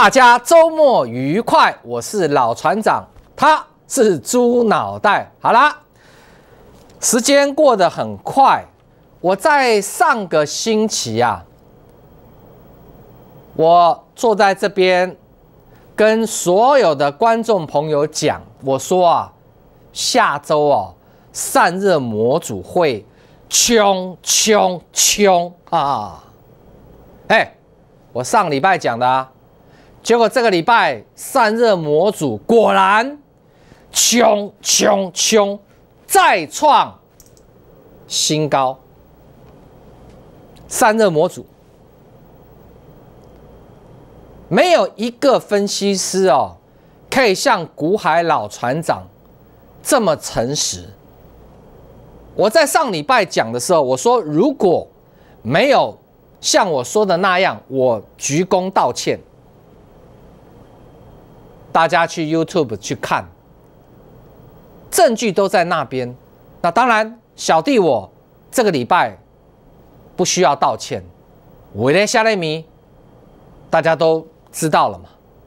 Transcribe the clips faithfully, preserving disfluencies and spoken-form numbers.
大家周末愉快，我是老船长，他是猪脑袋。好啦，时间过得很快，我在上个星期啊，我坐在这边跟所有的观众朋友讲，我说啊，下周哦，散热模组会冲冲冲啊！哎，我上礼拜讲的啊。结果这个礼拜散热模组果然冲冲冲再创新高。散热模组没有一个分析师哦，可以像股海老船长这么诚实。我在上礼拜讲的时候，我说如果没有像我说的那样，我鞠躬道歉。大家去 YouTube 去看，证据都在那边。那当然，小弟我这个礼拜不需要道歉。我的夏雷米，大家都知道了嘛。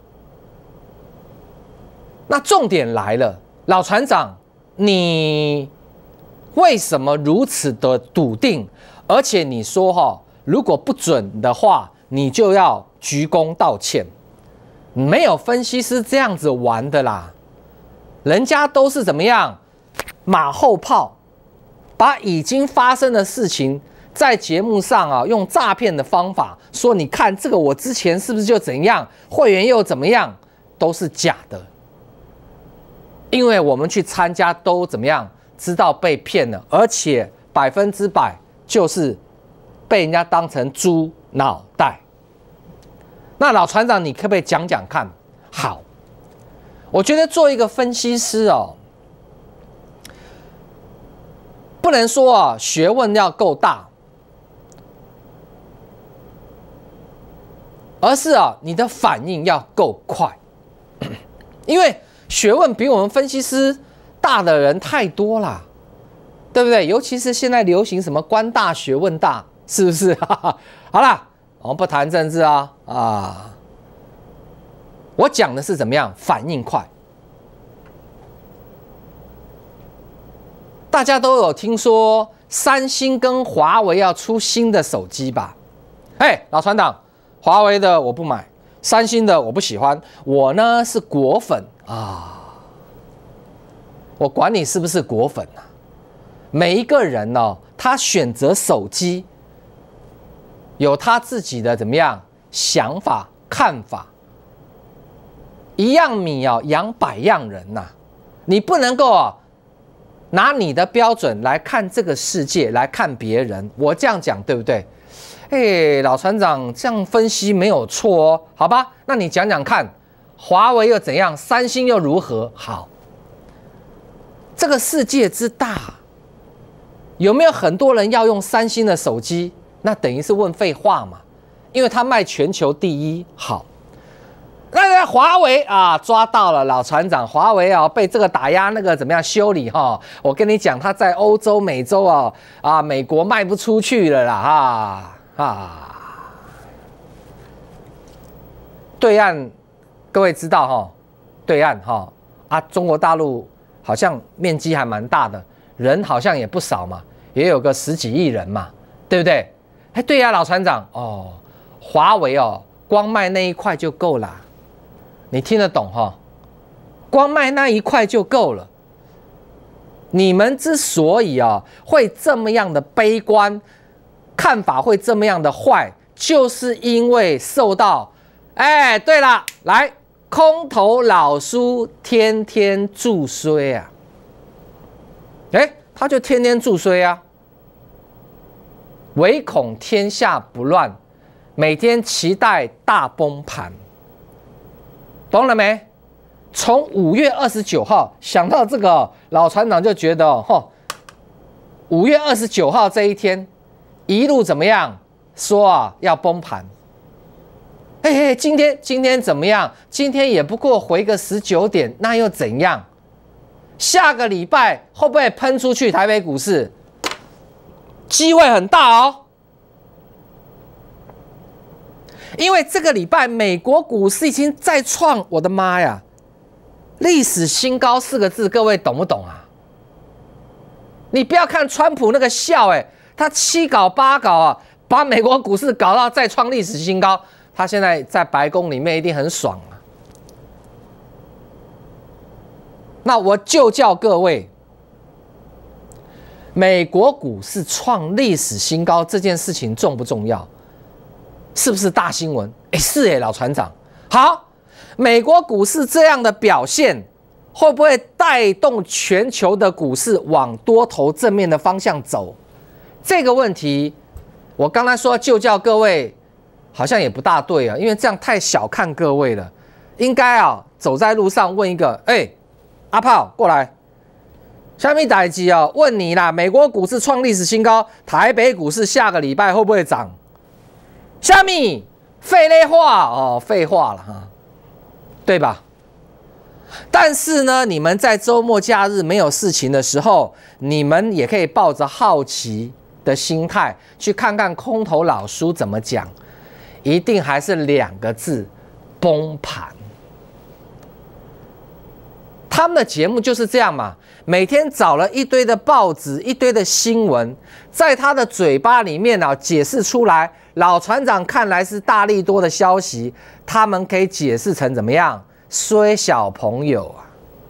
那重点来了，老船长，你为什么如此的笃定？而且你说哈，如果不准的话，你就要鞠躬道歉。没有分析师这样子玩的啦，人家都是怎么样马后炮，把已经发生的事情在节目上啊，用诈骗的方法说，你看这个我之前是不是就怎样，会员又怎么样，都是假的。因为我们去参加都怎么样，知道被骗了，而且百分之百就是被人家当成猪脑袋。那老船长，你可不可以讲讲看？好，我觉得做一个分析师哦，不能说啊学问要够大，而是啊你的反应要够快，因为学问比我们分析师大的人太多啦，对不对？尤其是现在流行什么官大学问大，是不是？好啦。我们不谈政治啊啊！我讲的是怎么样反应快。大家都有听说三星跟华为要出新的手机吧？嘿，老船长，华为的我不买，三星的我不喜欢，我呢是果粉啊！我管你是不是果粉啊！每一个人呢、哦，他选择手机。有他自己的怎么样想法看法，一样米哦养百样人呐、啊，你不能够啊拿你的标准来看这个世界，来看别人。我这样讲对不对？哎，老船长这样分析没有错哦，好吧？那你讲讲看，华为又怎样，三星又如何？好，这个世界之大，有没有很多人要用三星的手机？那等于是问废话嘛，因为它卖全球第一。好，那华为啊抓到了老船长，华为啊被这个打压，那个怎么样修理哈、哦？我跟你讲，它在欧洲、美洲啊啊美国卖不出去了啦哈啊！对岸各位知道哈、哦，对岸哈、哦、啊中国大陆好像面积还蛮大的，人好像也不少嘛，也有个十几亿人嘛，对不对？哎，对呀、啊，老船长哦，华为哦，光卖那一块就够了，你听得懂哈、哦？光卖那一块就够了。你们之所以啊、哦、会这么样的悲观，看法会这么样的坏，就是因为受到，哎，对了，来空头老叔天天助衰啊，哎，他就天天助衰啊。唯恐天下不乱，每天期待大崩盘，懂了没？从五月二十九号想到这个，老船长就觉得，哦，五月二十九号这一天，一路怎么样？说啊要崩盘。嘿嘿，今天今天怎么样？今天也不过回个十九点，那又怎样？下个礼拜会不会喷出去？台北股市？机会很大哦， 因为这个礼拜美国股市已经再创，我的妈呀，历史新高四个字，各位懂不懂啊？你不要看川普那个笑，哎，他七搞八搞啊，把美国股市搞到再创历史新高，他现在在白宫里面一定很爽啊。那我就叫各位，美国股市创历史新高这件事情重不重要？是不是大新闻？哎，是哎，老船长。好，美国股市这样的表现，会不会带动全球的股市往多头正面的方向走？这个问题，我刚才说就叫各位，好像也不大对啊，因为这样太小看各位了。应该啊，走在路上问一个，哎，阿炮过来，下面代志啊，问你啦，美国股市创历史新高，台北股市下个礼拜会不会涨？下面废类话哦，废话了哈，对吧？但是呢，你们在周末假日没有事情的时候，你们也可以抱着好奇的心态去看看空头老叔怎么讲，一定还是两个字：崩盘。他们的节目就是这样嘛，每天找了一堆的报纸、一堆的新闻，在他的嘴巴里面啊解释出来。老船长看来是大利多的消息，他们可以解释成怎么样？衰小朋友啊，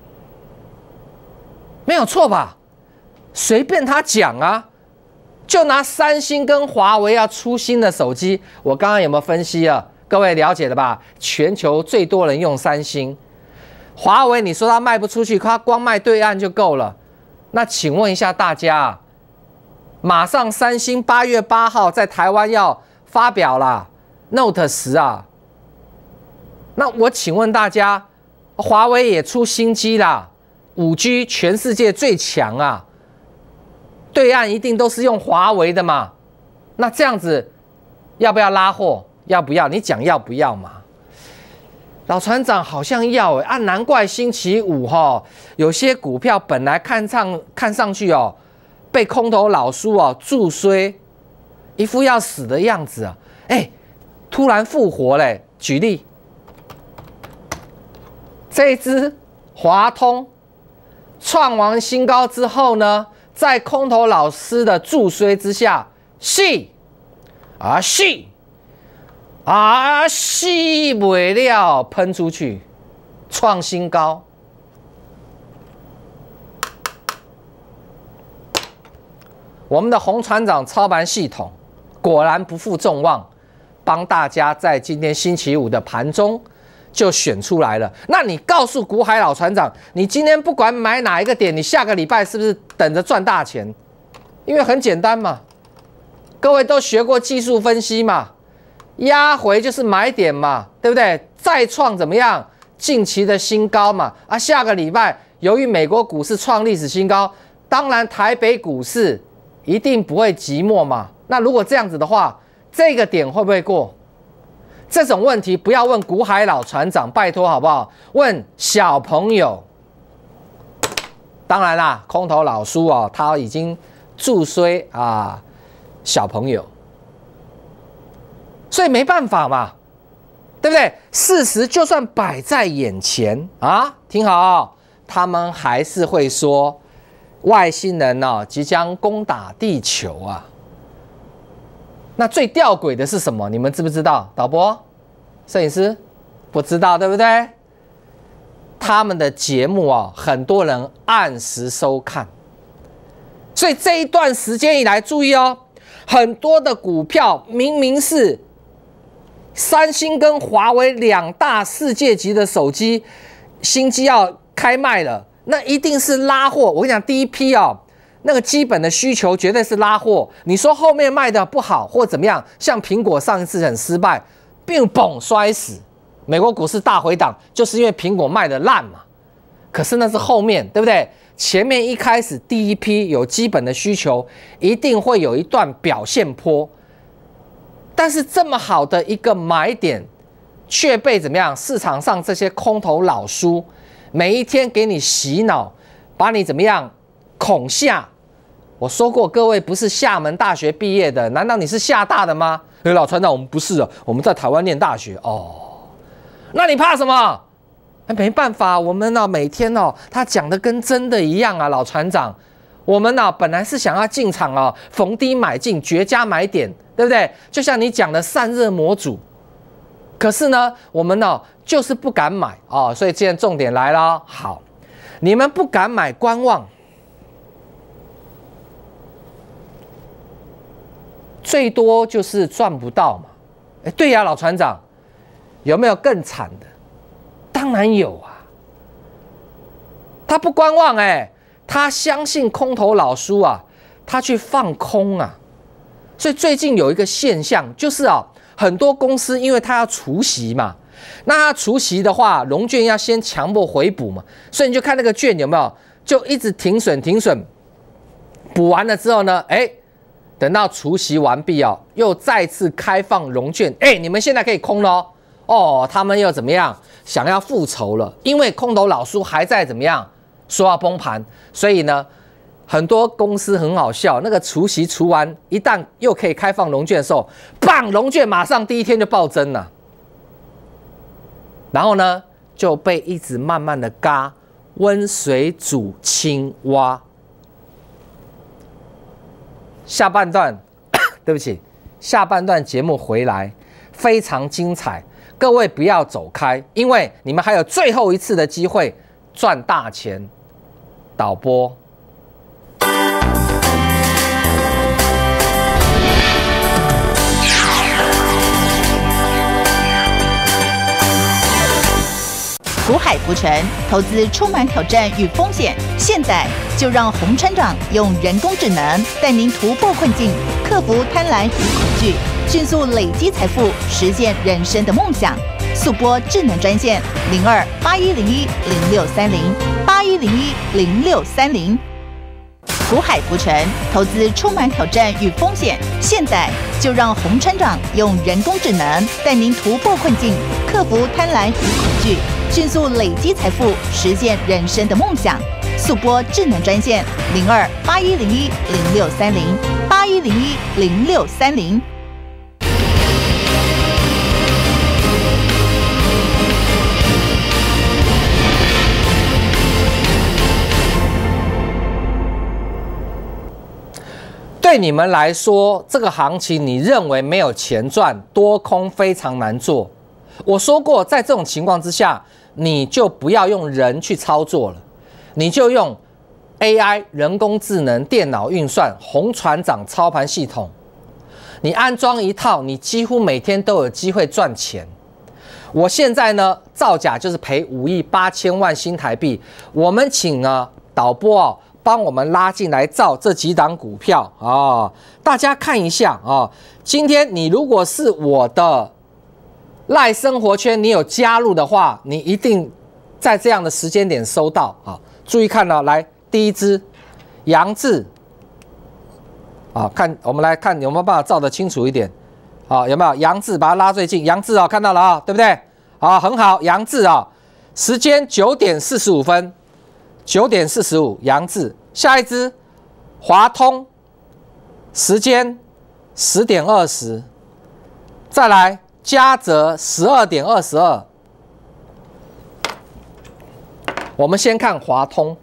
没有错吧？随便他讲啊，就拿三星跟华为要出新的手机，我刚刚有没有分析啊？各位了解了吧？全球最多人用三星，华为你说它卖不出去，它光卖对岸就够了。那请问一下大家，马上三星八月八号在台湾要发表啦 Note 十啊，那我请问大家，华为也出新机啦， 五 G 全世界最强啊，对岸一定都是用华为的嘛，那这样子要不要拉货？要不要？你讲要不要嘛？老船长好像要哎、欸、啊，难怪星期五哈，有些股票本来看上看上去哦，被空头老叔哦助衰。一副要死的样子啊！哎，突然复活嘞！举例，这一支华通创完新高之后呢，在空头老师的助衰之下，是啊是啊是没了喷出去，创新高。我们的洪船长操盘系统。果然不负众望，帮大家在今天星期五的盘中就选出来了。那你告诉股海老船长，你今天不管买哪一个点，你下个礼拜是不是等着赚大钱？因为很简单嘛，各位都学过技术分析嘛，压回就是买点嘛，对不对？再创怎么样？近期的新高嘛。啊，下个礼拜由于美国股市创历史新高，当然台北股市一定不会寂寞嘛。那如果这样子的话，这个点会不会过？这种问题不要问股海老船长，拜托好不好？问小朋友。当然啦，空头老叔哦，他已经助衰啊小朋友，所以没办法嘛，对不对？事实就算摆在眼前啊，听好哦，他们还是会说外星人哦即将攻打地球啊。那最吊诡的是什么？你们知不知道？导播、摄影师不知道，对不对？他们的节目啊，很多人按时收看，所以这一段时间以来，注意哦，很多的股票明明是三星跟华为两大世界级的手机，新机要开卖了，那一定是拉货。我跟你讲，第一批哦。那个基本的需求绝对是拉货，你说后面卖的不好或怎么样？像苹果上一次很失败，并嘣摔死，美国股市大回档，就是因为苹果卖的烂嘛。可是那是后面，对不对？前面一开始第一批有基本的需求，一定会有一段表现波。但是这么好的一个买点，却被怎么样？市场上这些空头老叔，每一天给你洗脑，把你怎么样恐吓。我说过，各位不是厦门大学毕业的，难道你是厦大的吗？ 哎，老船长，我们不是啊，我们在台湾念大学哦。那你怕什么？没办法，我们呢每天哦，他讲的跟真的一样啊，老船长。我们呢本来是想要进场哦，逢低买进，绝佳买点，对不对？就像你讲的散热模组，可是呢，我们呢就是不敢买哦，所以今天重点来了，好，你们不敢买，观望，最多就是赚不到嘛。哎，对呀，老船长，有没有更惨的？当然有啊，他不观望哎。他相信空头老叔啊，他去放空啊，所以最近有一个现象，就是啊，很多公司因为他要除息嘛，那他除息的话，融券要先强迫回补嘛，所以你就看那个券有没有，就一直停损停损，补完了之后呢，哎，等到除息完毕哦，又再次开放融券，哎，你们现在可以空咯。哦，他们又怎么样，想要复仇了，因为空头老叔还在怎么样？说要崩盘，所以呢，很多公司很好笑，那个除息除完，一旦又可以开放融券的时候，棒，融券马上第一天就暴增了，然后呢就被一直慢慢的嘎，温水煮青蛙。下半段，对不起，下半段节目回来非常精彩，各位不要走开，因为你们还有最后一次的机会赚大钱。导播， 股海浮沉，投资充满挑战与风险。现在就让洪船长用人工智能带您突破困境，克服贪婪与恐惧，迅速累积财富，实现人生的梦想。速播智能专线零二八一零一零六三零八一零一零六三零。股海浮沉，投资充满挑战与风险。现在就让洪船长用人工智能带您突破困境，克服贪婪与恐惧，迅速累积财富，实现人生的梦想。速播智能专线零二八一零一零六三零八一零一零六三零。 对你们来说，这个行情你认为没有钱赚，多空非常难做。我说过，在这种情况之下，你就不要用人去操作了，你就用 A I 人工智能、电脑运算、洪船长操盘系统，你安装一套，你几乎每天都有机会赚钱。我现在呢，造假就是赔五亿八千万新台币。我们请呢导播哦。帮我们拉进来造这几档股票啊、哦，大家看一下啊、哦。今天你如果是我的赖生活圈，你有加入的话，你一定在这样的时间点收到啊、哦。注意看呢、哦，来第一支杨志啊，看我们来看有没有办法照得清楚一点啊、哦？有没有杨志？把它拉最近，杨志啊、哦，看到了啊、哦，对不对？啊，很好，杨志啊、哦，时间九点四十五分。九点四十五，杨志。下一支华通，时间十点二十。再来嘉泽，十二点二十二。我们先看华通。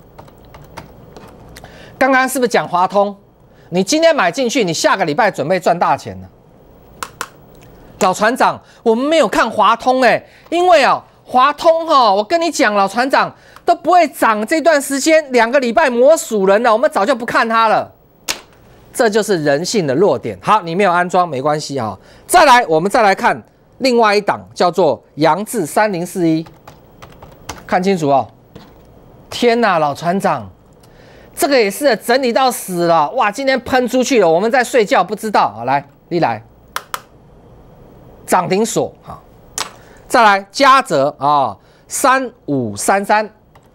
刚刚是不是讲华通？你今天买进去，你下个礼拜准备赚大钱呢？老船长，我们没有看华通哎、欸，因为啊、哦，华通哈、哦，我跟你讲，老船长。都不会涨，这段时间两个礼拜磨死人了，我们早就不看它了。这就是人性的弱点。好，你没有安装没关系啊。再来，我们再来看另外一档，叫做杨志三零四一，看清楚哦。天哪，老船长，这个也是整理到死了，哇！今天喷出去了，我们在睡觉不知道。好，来，你来，涨停锁好。再来，嘉泽啊，三五三三。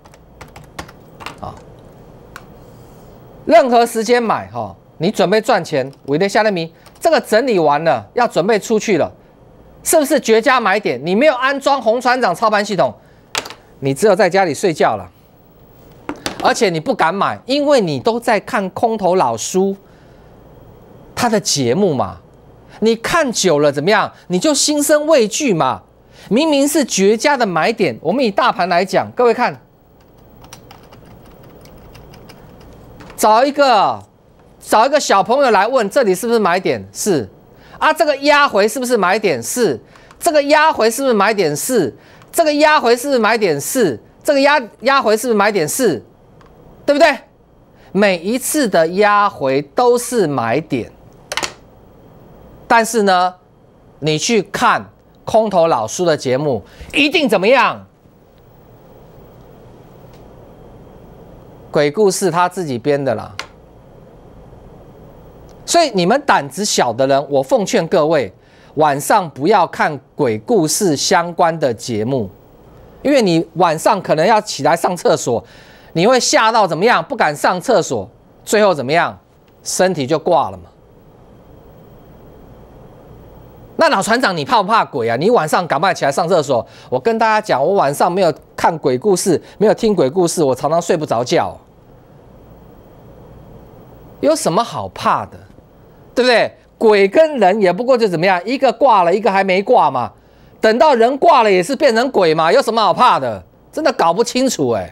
任何时间买哈，你准备赚钱，伟的夏勒米，这个整理完了，要准备出去了，是不是绝佳买点？你没有安装洪船长操盘系统，你只有在家里睡觉了，而且你不敢买，因为你都在看空头老叔他的节目嘛。 你看久了怎么样？你就心生畏惧嘛。明明是绝佳的买点，我们以大盘来讲，各位看，找一个找一个小朋友来问，这里是不是买点？是。啊，这个压回是不是买点？是。这个压回是不是买点？是。这个压回是不是买点？是。这个压压回是不是买点？是，对不对？每一次的压回都是买点，但是呢，你去看空头老叔的节目，一定怎么样？鬼故事他自己编的啦。所以你们胆子小的人，我奉劝各位，晚上不要看鬼故事相关的节目，因为你晚上可能要起来上厕所，你会吓到怎么样？不敢上厕所，最后怎么样？身体就挂了嘛。那老船长，你怕不怕鬼啊？你晚上赶快起来上厕所。我跟大家讲，我晚上没有看鬼故事，没有听鬼故事，我常常睡不着觉。有什么好怕的？对不对？鬼跟人也不过就怎么样，一个挂了，一个还没挂嘛。等到人挂了，也是变成鬼嘛，有什么好怕的？真的搞不清楚哎、欸。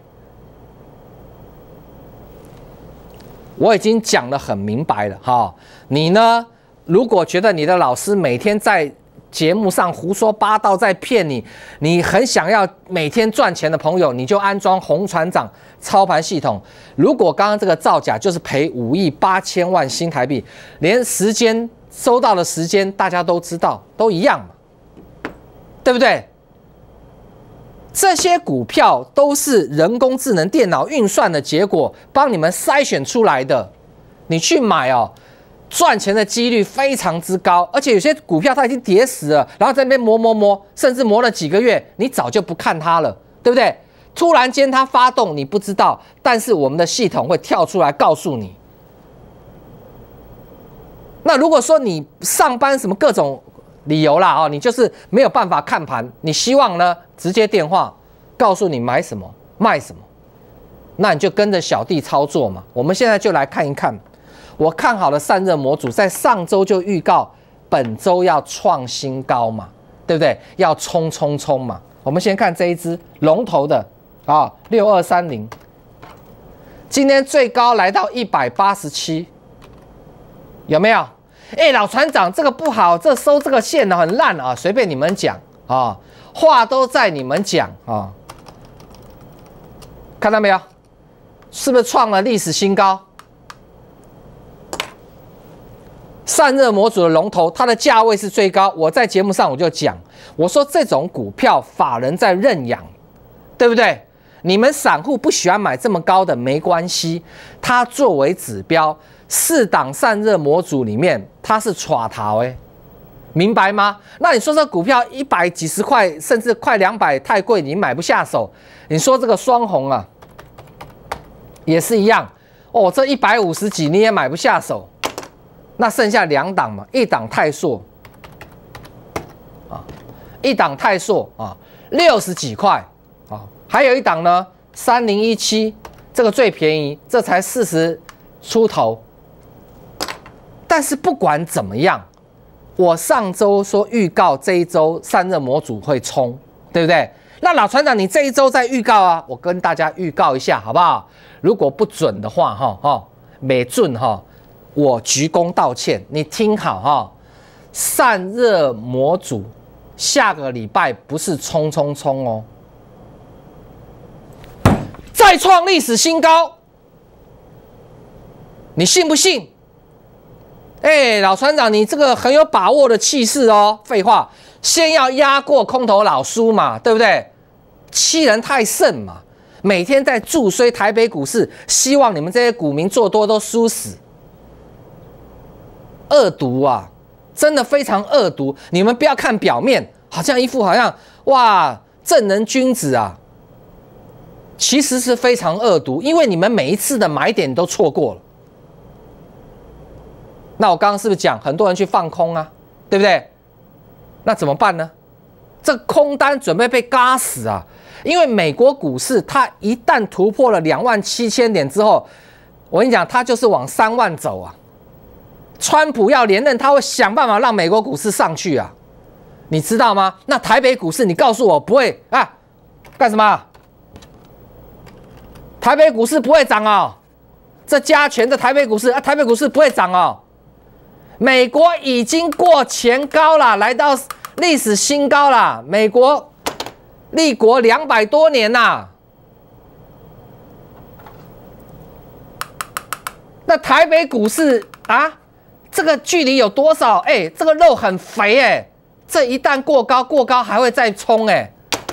我已经讲得很明白了哈，你呢？如果觉得你的老师每天在节目上胡说八道，在骗你，你很想要每天赚钱的朋友，你就安装洪船长操盘系统。如果刚刚这个造假就是赔五亿八千万新台币，连时间收到的时间大家都知道，都一样嘛，对不对？这些股票都是人工智能电脑运算的结果，帮你们筛选出来的，你去买哦。赚钱的几率非常之高，而且有些股票它已经跌死了，然后在那边磨磨磨，甚至磨了几个月，你早就不看它了，对不对？突然间它发动，你不知道，但是我们的系统会跳出来告诉你。那如果说你上班什么各种理由啦，哦，你就是没有办法看盘，你希望呢直接电话告诉你买什么卖什么，那你就跟着小弟操作嘛。我们现在就来看一看。我看好了散热模组，在上周就预告本周要创新高嘛，对不对？要冲冲冲嘛。我们先看这一支龙头的啊，六二三零，今天最高来到一百八十七，有没有？哎，老船长，这个不好，这收这个线呢很烂啊，随便你们讲啊，话都在你们讲啊，看到没有？是不是创了历史新高？散热模组的龙头，它的价位是最高。我在节目上我就讲，我说这种股票法人在认养，对不对？你们散户不喜欢买这么高的没关系，它作为指标，四档散热模组里面它是耍逃哎，明白吗？那你说这股票一百几十块，甚至快两百太贵，你买不下手。你说这个双红啊，也是一样哦，这一百五十几你也买不下手。那剩下两档嘛，一档泰硕啊，一档泰硕啊，六十几块啊，还有一档呢，三零一七，这个最便宜，这才四十出头。但是不管怎么样，我上周说预告这一周散热模组会冲，对不对？那老船长，你这一周在预告啊，我跟大家预告一下好不好？如果不准的话，哈哈，没准哈。我鞠躬道歉，你听好哈，散热模组下个礼拜不是冲冲冲哦，再创历史新高，你信不信？哎，老船长，你这个很有把握的气势哦。废话，先要压过空头老叔嘛，对不对？欺人太甚嘛，每天在助衰台北股市，希望你们这些股民做多都输死。恶毒啊，真的非常恶毒！你们不要看表面，好像一副好像哇正人君子啊，其实是非常恶毒，因为你们每一次的买点都错过了。那我刚刚是不是讲很多人去放空啊，对不对？那怎么办呢？这空单准备被嘎死啊！因为美国股市它一旦突破了两万七千点之后，我跟你讲，它就是往三万走啊。 川普要连任，他会想办法让美国股市上去啊，你知道吗？那台北股市，你告诉我不会啊？干什么？台北股市不会涨哦，这加权的台北股市啊，台北股市不会涨哦。美国已经过前高了，来到历史新高了。美国立国两百多年呐，那台北股市啊，这个距离有多少？哎、欸，这个肉很肥哎、欸，这一旦过高，过高还会再冲哎、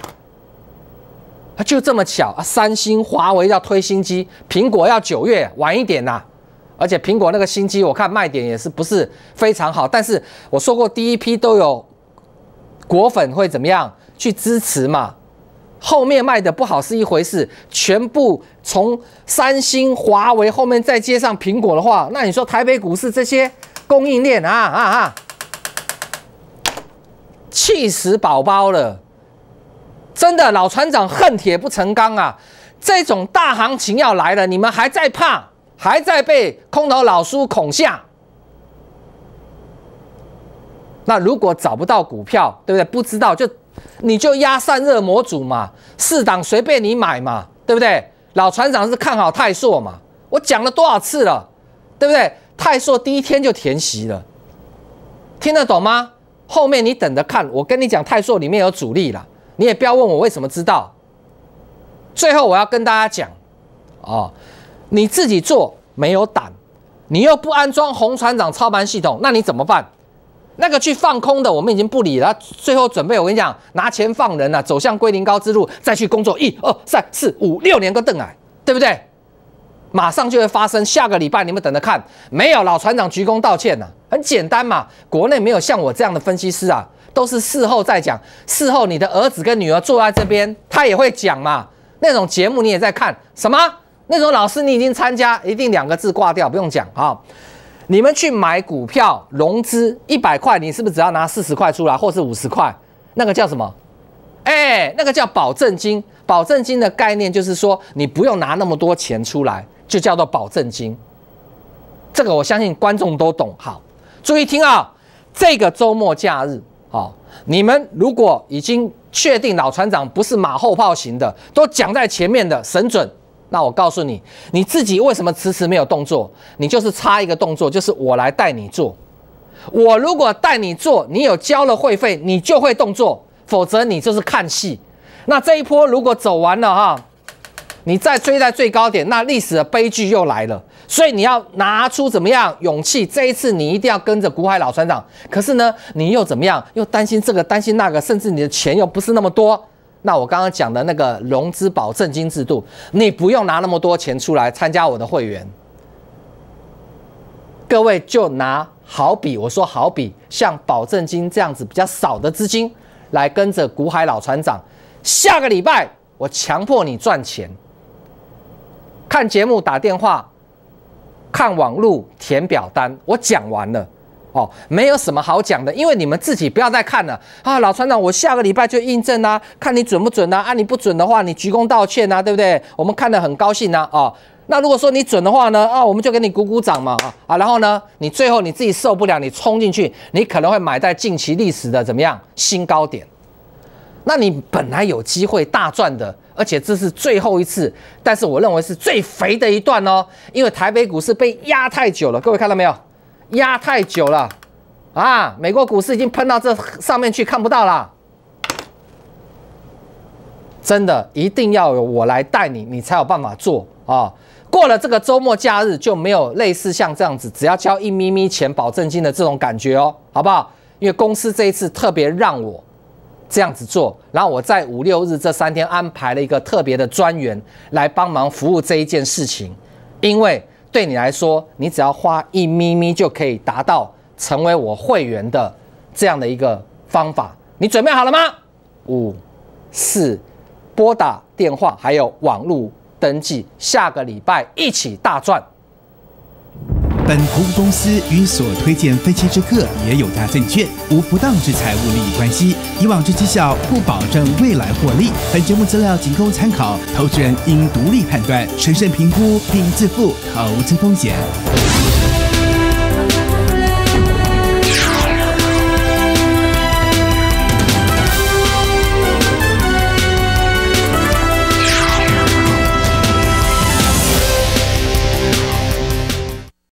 欸，就这么巧啊！三星、华为要推新机，苹果要九月晚一点呐、啊。而且苹果那个新机，我看卖点也是不是非常好。但是我说过，第一批都有果粉会怎么样去支持嘛？后面卖的不好是一回事，全部从三星、华为后面再接上苹果的话，那你说台北股市这些供应链啊啊啊，气死宝宝了！真的，老船长恨铁不成钢啊！这种大行情要来了，你们还在怕？还在被空头老叔恐吓，那如果找不到股票，对不对？不知道就你就压散热模组嘛，四档随便你买嘛，对不对？老船长是看好泰硕嘛，我讲了多少次了，对不对？泰硕第一天就填息了，听得懂吗？后面你等着看，我跟你讲，泰硕里面有主力了，你也不要问我为什么知道。最后我要跟大家讲，哦。你自己做没有胆，你又不安装洪船长操盘系统，那你怎么办？那个去放空的，我们已经不理了。最后准备，我跟你讲，拿钱放人啊，走向归零高之路，再去工作，一二三四五六年个邓矮，对不对？马上就会发生。下个礼拜你们等着看，没有老船长鞠躬道歉呐、啊，很简单嘛。国内没有像我这样的分析师啊，都是事后再讲。事后你的儿子跟女儿坐在这边，他也会讲嘛。那种节目你也在看什么？那种老师你已经参加，一定两个字挂掉，不用讲啊。你们去买股票融资一百块，你是不是只要拿四十块出来，或是五十块？那个叫什么？哎、欸，那个叫保证金。保证金的概念就是说，你不用拿那么多钱出来，就叫做保证金。这个我相信观众都懂。好，注意听啊，这个周末假日，好，你们如果已经确定老船长不是马后炮型的，都讲在前面的神准。那我告诉你，你自己为什么迟迟没有动作？你就是差一个动作，就是我来带你做。我如果带你做，你有交了会费，你就会动作，否则你就是看戏。那这一波如果走完了哈，你再追在最高点，那历史的悲剧又来了。所以你要拿出怎么样勇气？这一次你一定要跟着股海老船长。可是呢，你又怎么样？又担心这个，担心那个，甚至你的钱又不是那么多。那我刚刚讲的那个融资保证金制度，你不用拿那么多钱出来参加我的会员。各位就拿好比我说好比像保证金这样子比较少的资金，来跟着股海老船长。下个礼拜我强迫你赚钱，看节目、打电话、看网路、填表单，我讲完了。哦，没有什么好讲的，因为你们自己不要再看了啊！老船长，我下个礼拜就印证啊，看你准不准啊？啊，你不准的话，你鞠躬道歉啊，对不对？我们看得很高兴啊！哦，那如果说你准的话呢，啊，我们就给你鼓鼓掌嘛，啊啊，然后呢，你最后你自己受不了，你冲进去，你可能会买在近期历史的怎么样新高点？那你本来有机会大赚的，而且这是最后一次，但是我认为是最肥的一段哦，因为台北股市被压太久了，各位看到没有？压太久了啊！美国股市已经喷到这上面去，看不到了。真的一定要有我来带你，你才有办法做啊！过了这个周末假日，就没有类似像这样子，只要交一咪咪钱保证金的这种感觉哦，好不好？因为公司这一次特别让我这样子做，然后我在五六日这三天安排了一个特别的专员来帮忙服务这一件事情，因为。对你来说，你只要花一咪咪就可以达到成为我会员的这样的一个方法。你准备好了吗？五、四，拨打电话还有网络登记，下个礼拜一起大赚。 本投资公司与所推荐分期之客也有大证券，无不当之财务利益关系。以往之绩效不保证未来获利。本节目资料仅供参考，投资人应独立判断、审慎评估并自负投资风险。